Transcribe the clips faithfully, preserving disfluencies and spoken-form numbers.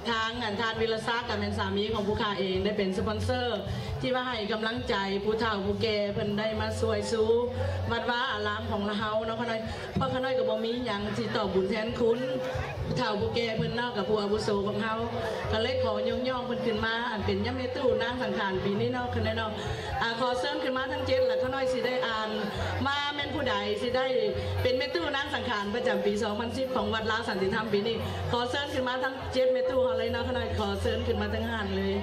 ทางงานทานวิลซ่ากับเป็นสามีของผู้ค้าเองได้เป็นสปอนเซอร์ที่ว่าให้กำลังใจผู้เฒ่าผู้แก่เพิ่นได้มาสวยสู้วัดว่าอารามของเราเฮาเนาะขน้อยเพราะขน้อยกับบ่มีหยังที่ตอบบุญแทนคุณผู้เฒ่าผู้แก่เพิ่นเนาะกับผู้อาวุโสของเฮาก็เลยขอยกย่องเพิ่นขึ้นมาอันเป็นย่ำเมตู้นางสังขารปีนี้เนาะขน้อยเนาะอ่าขอเสริมขึ้นมาทั้งเจ็ดและขน้อยสิได้อ่านมาแม่นผู้ใดสิได้เป็นเมตู้นางสังขารประจำปีสองพันสิบของวัดลาวสันติธรรมปีนี้ขอเสริมขึ้นมาทั้งเจ็ดเมตู้เฮาเลยเนาะขน้อยขอเสริมขึ้นมาทั้งห้านเลย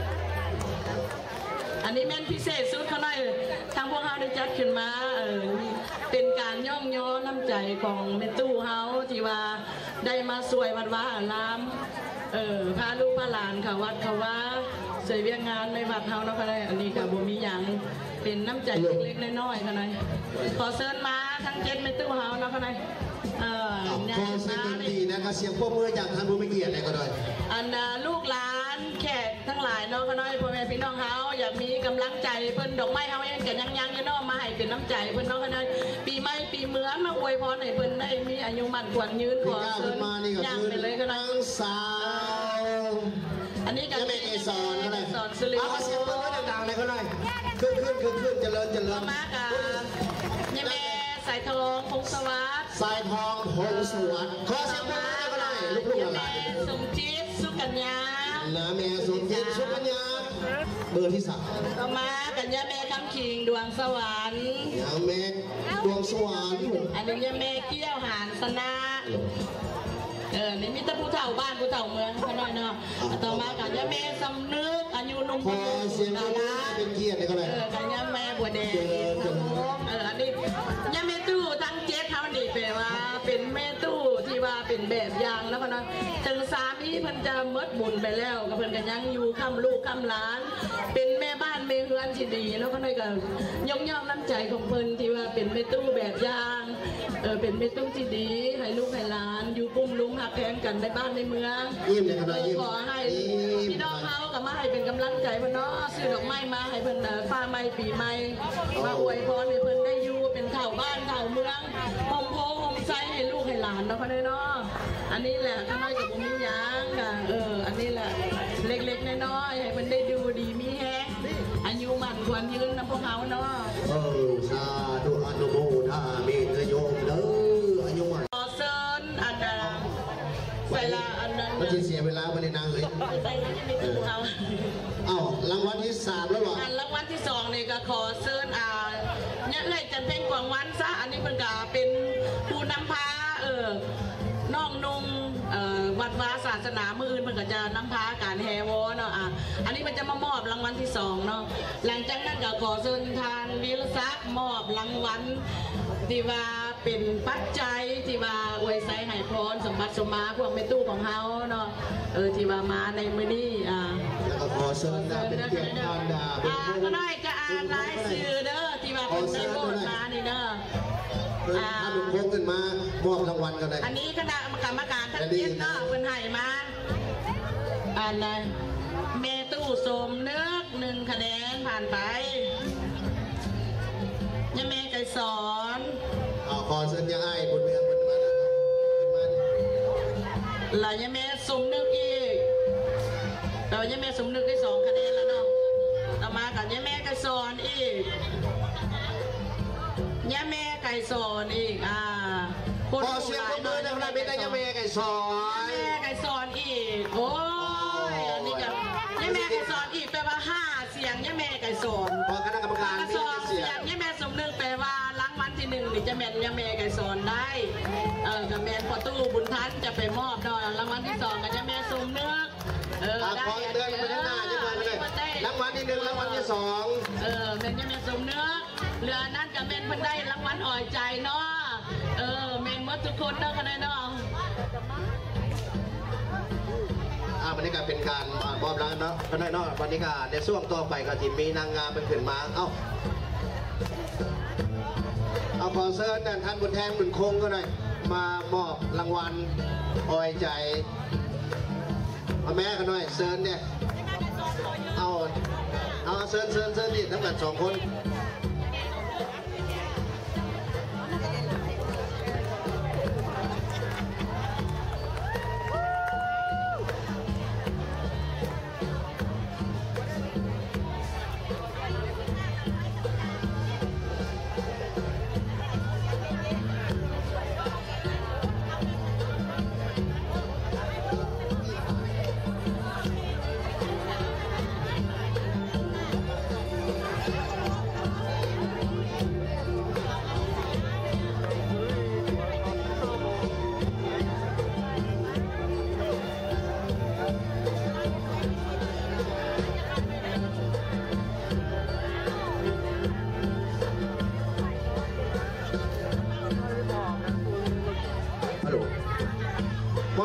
อันนี้แม่นพิเศษสุดเขาหน่อยทางพวกเขาได้จัดขึ้นมาเออเป็นการย่องย้อนน้ำใจของแม่ตู้เขาที่ว่าได้มาสวยวัดว่าอารามเออพาลูกพาหลานเขาวัดเขาว่าเสยเวียงงานในวัดเขาเนาะเขาได้อันนี้กับบุมีหยังเป็นน้ำใจเล็กๆน้อยๆเขาหน่อยขอเชิญมาทั้งเจ็ดแม่ตู้เขาเนาะเขาหน่อยเออขอเสียงดีนะครับเสียงพวกมือจากทางผู้มีเกียรติเลยก็ได้อันลูกหลานแขกทั้งหลายเนาะก็น้อยพ่อแม่พี่น้องเขาอยากมีกำลังใจเพิ่นดอกไม้เขาเองกันยังยังยังเนาะมาให้เป็นน้ำใจเพิ่นเนาะก็น้อยปีใหม่ปีเมืองมาอวยพรให้เพิ่นได้มีอายุมั่นขวัญยืนขอเชิญยังไปเลยก็ได้สาวอันนี้กันเป็นสอนก็ได้สอนสุริยะเสียงเพิ่นก็ดังๆเลยก็ได้ขึ้นขึ้นขึ้นขึ้นเจริญเจริญมากอ่ะยังแม่สายทองพงศวัสดิ์สายทองพงศวัสดิ์ขอเสียงเพิ่นก็ได้ลูกๆหลานสมจิตสุกัญญานะแม่สมจิตสุกัญญาเบอร์ที่สามต่อมากัญญาแม่คำคิงดวงสวรรค์ยาแม่ดวงสวรรค์อันนี้ยาแม่เกี้ยวหานสนะเออนี่มีแต่ผู้เฒ่าบ้านผู้เฒ่าเมืองเขาหน่อยเนาะต่อมากัญญาแม่สำนึกอายุนุ่มพอเสียงดาราเป็นเกียรติเลยก็เลยเออกัญญาแม่บัวแดงเอออันนี้ยาแม่ตู้ทั้งเจ็ดเท่านี้แปลว่าเป็นแม่ตู้ที่ว่าเป็นแบบอย่างแล้วก็เนาะถึงสามีเพิ่นจะมดบุญไปแล้วก็เพิ่นก็ยังอยู่ค้ำลูกค้ำหลานเป็นแม่บ้านแม่เฮือนที่ดีแล้วก็เลยก็ยกย่องน้ำใจของเพิ่นที่ว่าเป็นแม่ตู้แบบอย่างเออเป็นแม่ตู้ที่ดีให้ลูกให้หลานอยู่ปุ้มลุงหักแพงกันในบ้านในเมืองขอให้พี่น้องเขากับมาให้เป็นกำลังใจเพิ่นเนาะซื้อดอกไม้มาให้เพิ่นฟ้าไม้ปีใหม่มาอวยพรให้เพิ่นได้อยู่เป็นเฒ่าบ้านเฒ่าเมืองโฮมโพโฮมไซให้ลูกให้หลานเนาะพ่อเนาะอันนี้แหละข้างในกับผมมีหยังค่ะเอออันนี้แหละเล็กๆน้อยๆให้มันได้ดูดีมีแฮงอายุมันควรยืนนะพวกเขาเนาะเออสาธุอนุโมทนามีเธอโยมเด้ออายุมันขอเชิญอันนั้นเวลาอันนั้นมันจะเสียเวลาไปเลยนางเลยเออเอ้ารางวัลที่สามแล้วหรออันรางวัลที่สองนี่ก็ขอเชิญอ่าเนี่ยเลยจันเพ็งกวางวันซะอันนี้มันก็เป็นผู้นำพาเออน้องนุ่งวัดวาศาสนามืออื่นมันก็จะนำพาการแฮวอเนาะอ่ะอันนี้มันจะมามอบรางวัลที่สองเนาะหลังจากนั้นก็ขอเชิญทานวิรศักดิ์มอบรางวัลที่ว่าเป็นปัจจัยที่ว่าอวยไซให้พรสมบัติสมมาพวกแม่ตู้ของเฮาเนาะเออที่ว่ามาในมื้อนี้อ่าแล้วก็ขอเชิญเป็นเกียรติทานดาอ่าก็ได้จะอ่านรายชื่อเด้อที่ว่าเป็นในโบสถ์มานี่เด้อถ้าลุงพงขึ้นมามอบรางวัลกันเลยอันนี้คณะกรรมการท่านเจ็ดเนาะเป็นให้มาอ่านเลยเมตู้สมนึกหนึ่งคะแนนผ่านไปยะเมไก่สอนอ๋อขอเชิญยังไงบนเมืองบนมาขึ้นมาหลายยะเมสมนึกอีกเรายะเมสมนึกได้สองคะแนนแล้วเนาะต่อมากับยะเมไก่สอนอีกยะแม่ไก่สอนอีกอ่าพอเสียงมือในพระบิดายะแม่ไก่สอนยะแม่ไก่สอนอีกโอ้ยอันนี้จะยะแม่ไก่สอนอีกแปลว่าห้าเสียงยะแม่ไก่สอนพอคณะกรรมการสองเสียงยะแม่สมนึกแปลว่ารางวัลที่หนึ่งนี่จะแม่นยะแม่ไก่สอนได้เออกับแม่พอตู้บุญทันจะไปมอบดอกรางวัลที่สองกับยะแม่สมนึกเออได้เดินไปด้านหน้าจะมาเลยรางวัลที่หนึ่งรางวัลที่สองเออแม่ยะแม่สมนึกเรือนั่นกับเมนเพิ่นได้รางวัลอ่อยใจเนาะเออเมนหมดทุกคนเนาะคะแนนเนาะอ่าวันนี้ก็เป็นการมอบรางวัลเนาะคะแนนเนาะวันนี้ก็ในช่วงต่อไปก็ที่มีนางงามเป็นขึ้นมาเอ้าเอาขอเชิญท่านบุญแทนบุญคงก็หน่อยมามอบรางวัลอ่อยใจเอาแม่กันหน่อยเชิญเนี่ยเอาเอาเชิญเชิญเชิญดิทั้งหมดสองคน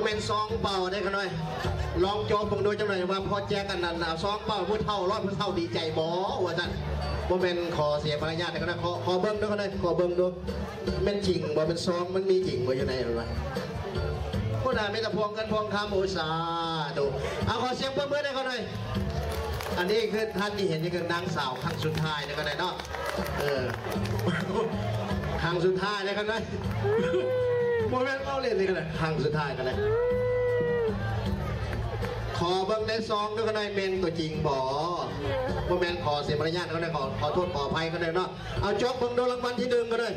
เมนซองเป่าได้กันหน่อยลองโจมผมดูจังหน่อยว่าพอแจ้กันนั่นซองเป่าผู้เท่ารอดผู้เท่าดีใจบอว่าท่านโมเมนขอเสียภรรยาได้กันนะขอขอเบิ้งด้วยกันเลยขอเบิ้งดูเมนจริงว่าเป็นซองมันมีจริงว่าอยู่ในหรือเปล่าผู้ใดไม่ตะพวงกันพวงคำอุตสาดูเอาขอเสียงเบิ้งได้กันหน่อยอันนี้คือท่านที่เห็นนี่คือนางสาวครั้งสุดท้ายนะกันเลยเนาะเออครั้งสุดท้ายนะกันเลยโมเมนต์เอาเล่นนี่กันเลยครั้งสุดท้ายกันเลยขอเบิ้งในซองด้วยกันเลยเมนตัวจริงบอโมเมนต์ขอเสียมารยาทกันเลยขอขอโทษขออภัยกันเลยเนาะเอาจบเบิ้งดูรางวัลที่หนึ่งกันเลย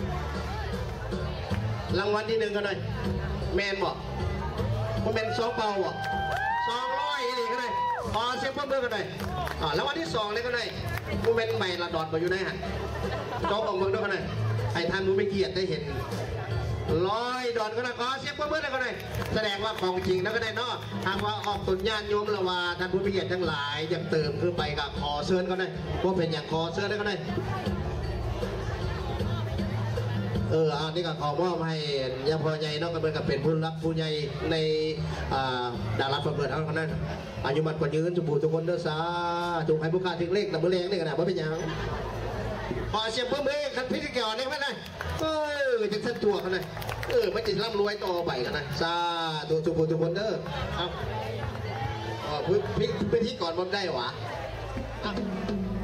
รางวัลที่หนึ่งกันเลยแมนบอกโมเมนต์ซองเบาอ่ะสองร้อยนี่กันเลยขอเสียงเพิ่มเพิ่มกันเลยอ่าแล้ววันที่สองเลยกันเลยโมเมนต์ใหม่ละดอดมาอยู่ไหนฮะจบออกเบิ้งด้วยกันเลยไอ้ท่านรู้ไม่เกียรติได้เห็นร้อยดอนก็ได้ขอเสียงเพื่อนๆก็ได้แสดงว่าของจริงแล้วก็ได้เนาะทางว่าออกตุนญาณโยมละว่าท่านผู้มีเกียรติทั้งหลายยังเติมขึ้นไปกับขอเชิญก็ได้ว่าเป็นอย่างขอเชิญได้ก็ได้เอออันนี้ก็ขอมอบให้ยาพอใหญ่เนาะก็เหมือนกับเป็นผู้รักผู้ใหญ่ในดาราเปิดเอาคนนั้นอายุมันกว่ายืนจุบูทุกคนเด้อซาจุกให้ผู้ค้าถึงเลขแต่เมื่อแรงนี่กันนะว่าเป็นอย่างขอเสียงเพื่อนๆคันพิธีกรนี่ไหมนะเออจะเส้นตัวกันเลยเออมันจะร่ำรวยต่อไปกันนะซาตัวจุบุทุกคนเด้อครับอ๋อพิธีกรมันได้หวะ